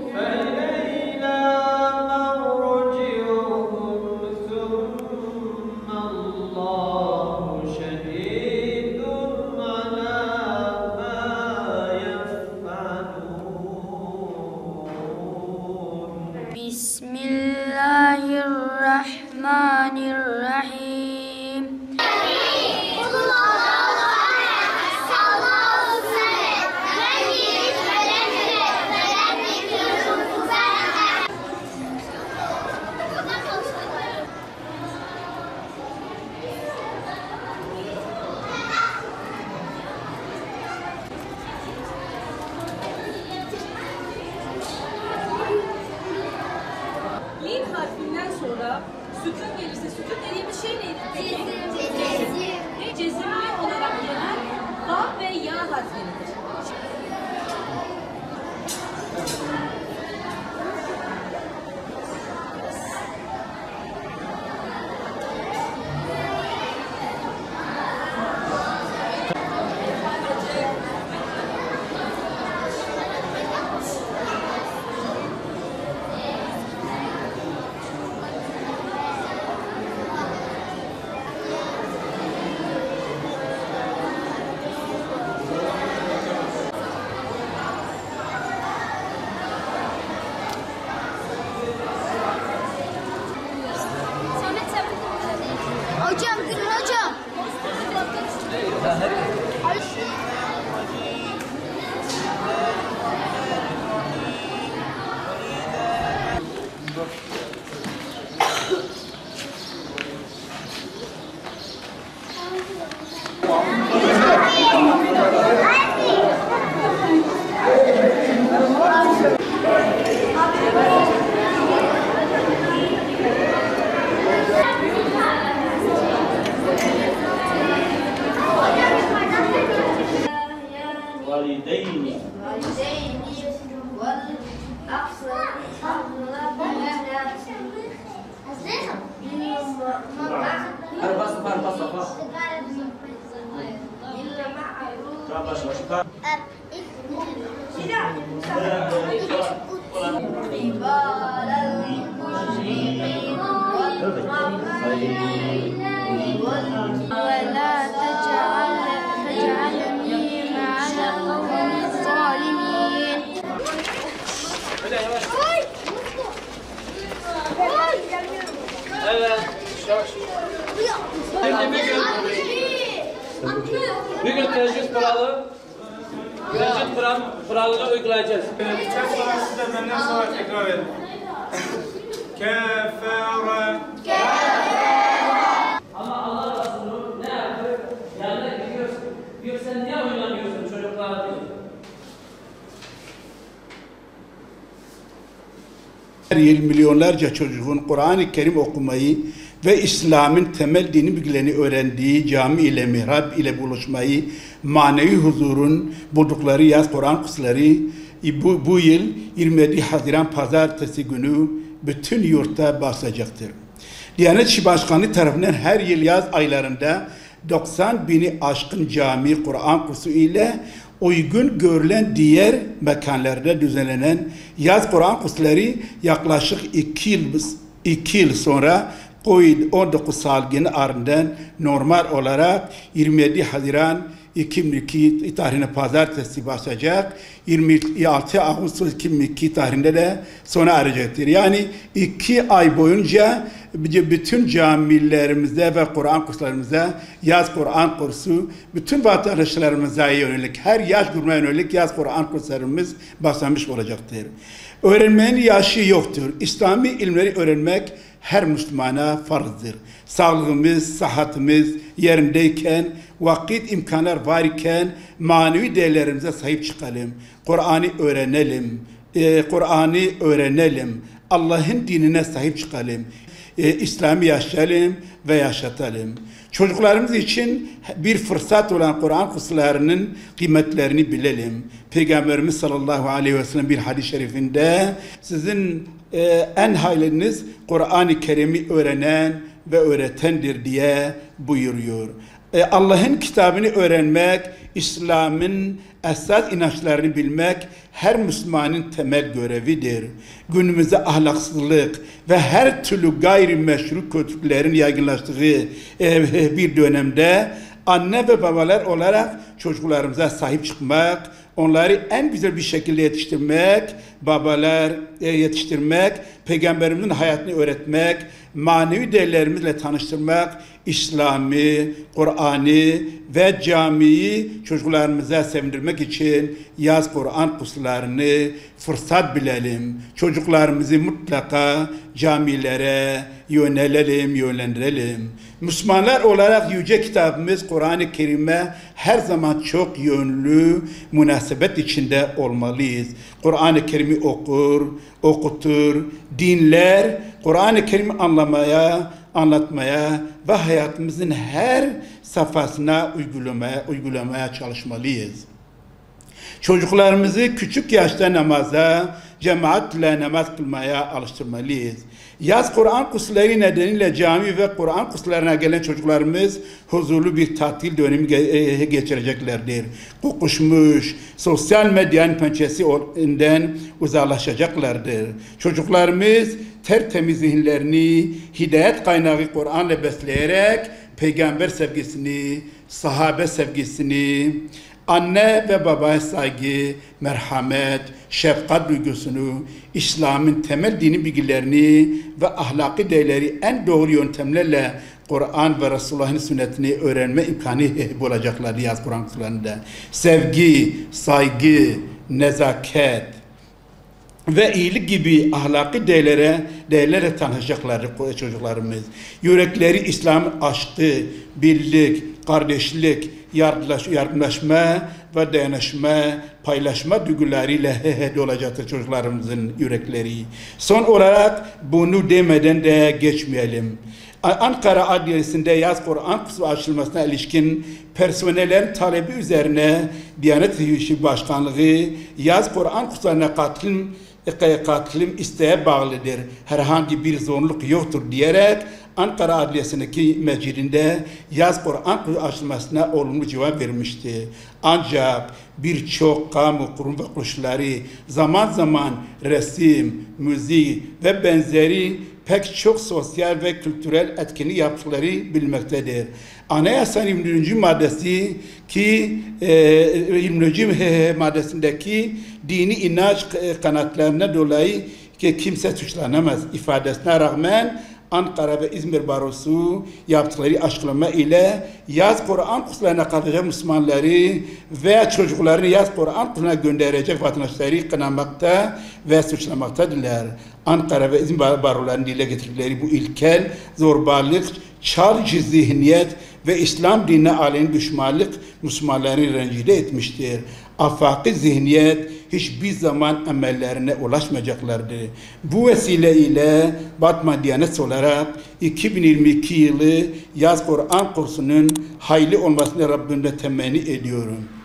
Bismillahirrahmanirrahim. Lin harfinden sonra sütun gelirse, sütun dediğimiz şey neydi peki? Ve cezimli olarak gelen ha ve ya harfleridir. Hocam, gülün hocam. والدين ولا تجعلني مع القوم الظالمين. Evet. Bugün tecrüz kuralını uygulayacağız. Çok sonra siz de benden sonra tekrar edin. Kefere. Ama Allah Resulü ne yapıyor? Yanına gidiyorsun. Diyor sen niye oynamıyorsun çocuklarla diyor. Her yıl milyonlarca çocuğun Kur'an-ı Kerim okumayı ve İslam'ın temel dini bilgilerini öğrendiği cami ile mihrab ile buluşmayı, manevi huzurun buldukları yaz Kur'an kursları bu yıl 27 Haziran Pazartesi günü bütün yurtta başlayacaktır. Diyanet İşi Başkanı tarafından her yıl yaz aylarında 90 bini aşkın cami Kur'an kursu ile uygun görülen diğer mekanlarda düzenlenen yaz Kur'an kursları yaklaşık 2 yıl sonra Covid-19 salgını ardından normal olarak 27 Haziran 2002 tarihine pazartesi başlayacak. 26 Ağustos 2002 tarihinde de sona eracaktır. Yani 2 ay boyunca bütün camilerimizde ve Kur'an kurslarımızda yaz Kur'an kursu, bütün vatandaşlarımıza yönelik, her yaş grubuna yönelik yaz Kur'an kurslarımız başlamış olacaktır. Öğrenmenin yaşı yoktur. İslami ilimleri öğrenmek her Müslümana farzdır. Sağlığımız, sıhhatimiz yerindeyken, vakit imkanlar varken manevi değerlerimize sahip çıkalım. Kur'an'ı öğrenelim. Allah'ın dinine sahip çıkalım. İslam'ı yaşayalım ve yaşatalım. Çocuklarımız için bir fırsat olan Kur'an kurslarının kıymetlerini bilelim. Peygamberimiz sallallahu aleyhi ve sellem bir hadis-i şerifinde sizin en hayırlınız Kur'an-ı Kerim'i öğrenen ve öğretendir diye buyuruyor. Allah'ın kitabını öğrenmek, İslam'ın esas inançlarını bilmek her Müslümanın temel görevidir. Günümüzde ahlaksızlık ve her türlü gayrimeşru kötülüklerin yaygınlaştığı bir dönemde anne ve babalar olarak çocuklarımıza sahip çıkmak, onları en güzel bir şekilde yetiştirmek, babalar yetiştirmek, Peygamberimizin hayatını öğretmek, manevi değerlerimizle tanıştırmak, İslam'ı, Kur'an'ı ve camiyi çocuklarımıza sevindirmek için yaz Kur'an kurslarını fırsat bilelim. Çocuklarımızı mutlaka camilere yönlendirelim. Müslümanlar olarak yüce kitabımız Kur'an-ı Kerim'e her zaman çok yönlü münasebet içinde olmalıyız. Kur'an-ı Kerim'i okutur, dinler, Kur'an-ı Kerim'i anlatmaya ve hayatımızın her safhasına uygulamaya çalışmalıyız. Çocuklarımızı küçük yaşta namaza, cemaatle namaz kılmaya alıştırmalıyız. Yaz Kur'an kursları nedeniyle cami ve Kur'an kurslarına gelen çocuklarımız huzurlu bir tatil dönemi geçireceklerdir. Kokuşmuş, sosyal medyanın pençesinden uzaklaşacaklardır. Çocuklarımız tertemiz zihinlerini hidayet kaynağı Kur'an'la besleyerek peygamber sevgisini, sahabe sevgisini, anne ve babaya saygı, merhamet, şefkat duygusunu, İslam'ın temel dini bilgilerini ve ahlaki değerleri en doğru yöntemlerle Kur'an ve Resulullah'ın sünnetini öğrenme imkanı bulacaklar yaz Kur'an kurslarında. Sevgi, saygı, nezaket ve iyilik gibi ahlaki değerlere tanışacaklar çocuklarımız. Yürekleri İslam'ın aşkı, birlik, kardeşlik, yardımlaşma ve dayanışma, paylaşma duygularıyla dolacaktır çocuklarımızın yürekleri. Son olarak bunu demeden de geçmeyelim. Ankara Adliyesi'nde yaz Kur'an kursu açılmasına ilişkin personellerin talebi üzerine Diyanet İşleri Başkanlığı yaz Kur'an kurslarına katılım isteğe bağlıdır. Herhangi bir zorunluluk yoktur diyerek Ankara Adliyesi'ndeki mescidinde yaz Kur'an kursu açılmasına olumlu cevap vermişti. Ancak birçok kamu kurum ve kuruluşları zaman zaman resim, müzik ve benzeri pek çok sosyal ve kültürel etkinlik yaptıkları bilmektedir. Anayasanın 20. maddesi ki 20. maddesindeki dini inanç kanatlarına dolayı ki kimse suçlanamaz ifadesine rağmen Ankara ve İzmir Barosu yaptıkları açıklama ile yaz Kur'an kurslarına katılacak Müslümanları veya çocuklarını yaz Kur'an kurslarına gönderecek vatandaşları kınamakta ve suçlamaktadırlar. Ankara ve İzmir Barolarının dile getirdikleri bu ilkel, zorbalık, çarşı zihniyet ve İslam dinine aleni düşmanlık Müslümanları rencide etmiştir. Afaki zihniyet hiçbir zaman emellerine ulaşmayacaklardı. Bu vesile ile Batman Diyanet olarak 2022 yılı yaz Kur'an kursunun hayırlı olmasını Rabbimle temenni ediyorum.